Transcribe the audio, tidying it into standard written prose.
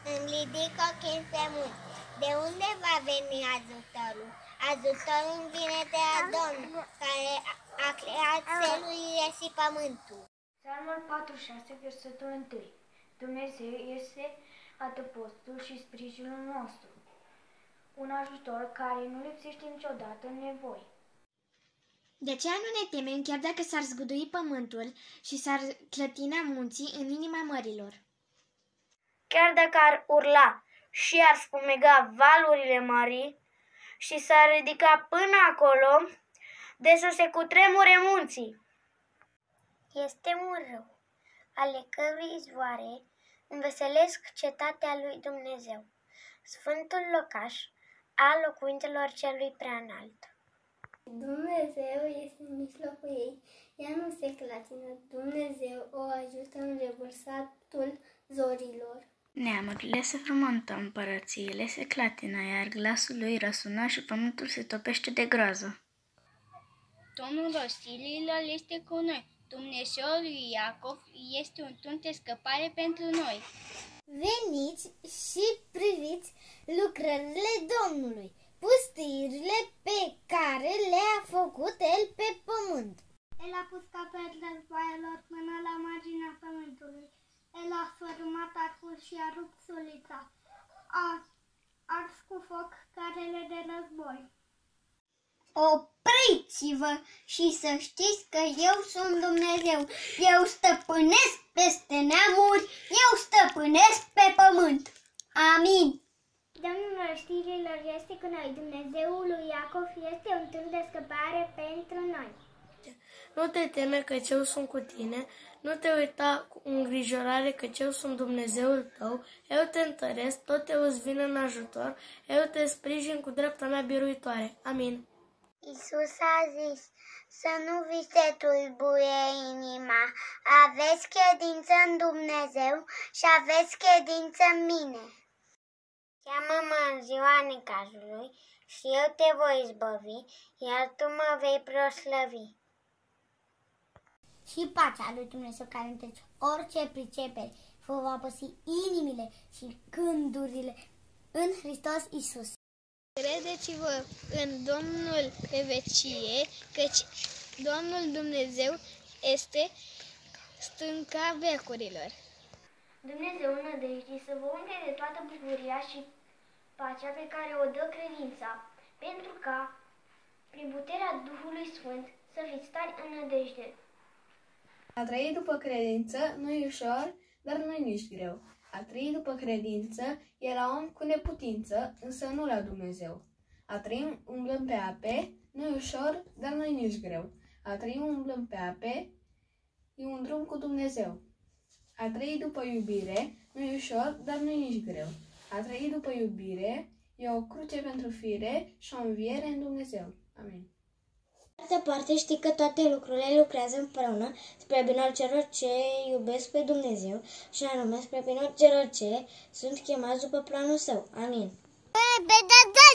Îmi ridic ochii spre munți. De unde va veni ajutorul? Ajutorul vine de la Domnul, care a creat cerurile și pământul. Psalmul 46, versetul 1. Dumnezeu este adăpostul și sprijinul nostru, un ajutor care nu lipsește niciodată în nevoi. De aceea nu ne temem chiar dacă s-ar zgudui pământul și s-ar clătina munții în inima mărilor. Chiar dacă ar urla și ar spumega valurile mării și s-ar ridica până acolo, de să se cutremure munții. Este un râu, ale cărui izvoare înveselesc cetatea lui Dumnezeu, sfântul locaș al locuințelor celui preanalt. Dumnezeu este în mijlocul ei, ea nu se clatină, Dumnezeu o ajută în revărsatul zorilor. Neamurile se frământă, împărățiile se clatină, iar glasul lui răsună și pământul se topește de groază. Domnul oștirilor este cu noi, Dumnezeul lui Iacov este un tun de scăpare pentru noi. Veniți și priviți lucrările Domnului, pustirile pe care le-a făcut El pe pământ. El a pus capăt războaielor până la marginea pământului. El a sfărâmat arcul și a rupt sulița. A ars cu foc carele de război. Opriți-vă și să știți că eu sunt Dumnezeu. Eu stăpânesc peste neamuri, eu stăpânesc pe pământ. Amin. Domnul oștirilor este cu noi, Dumnezeul lui Iacov este un târg de scăpare pentru noi. Nu te teme căci eu sunt cu tine, nu te uita cu îngrijorare căci eu sunt Dumnezeul tău, eu te întăresc, tot eu îți vin în ajutor, eu te sprijin cu dreapta mea biruitoare. Amin. Iisus a zis, să nu vi se tulbure inima, aveți credință în Dumnezeu și aveți credință în mine. Cheamă-mă în ziua necazului și eu te voi izbăvi, iar tu mă vei proslăvi. Și pacea lui Dumnezeu care întrece orice pricepere vă va păsi inimile și gândurile în Hristos Iisus. Credeți-vă în Domnul pe vecie, căci Domnul Dumnezeu este stânca veacurilor. Dumnezeu nădejdii să vă umple de toată bucuria și pacea pe care o dă credința, pentru ca, prin puterea Duhului Sfânt, să fiți tari în nădejde. A trăi după credință nu-i ușor, dar nu-i nici greu. A trăi după credință e la om cu neputință, însă nu la Dumnezeu. A trăi umblând pe ape nu-i ușor, dar nu-i nici greu. A trăi umblând pe ape e un drum cu Dumnezeu. A trăi după iubire nu-i ușor, dar nu-i nici greu. A trăi după iubire e o cruce pentru fire și o înviere în Dumnezeu. Amin. De altă parte, știi că toate lucrurile lucrează împreună spre binul celor ce iubesc pe Dumnezeu și anume spre binul celor ce sunt chemați după planul său. Amin.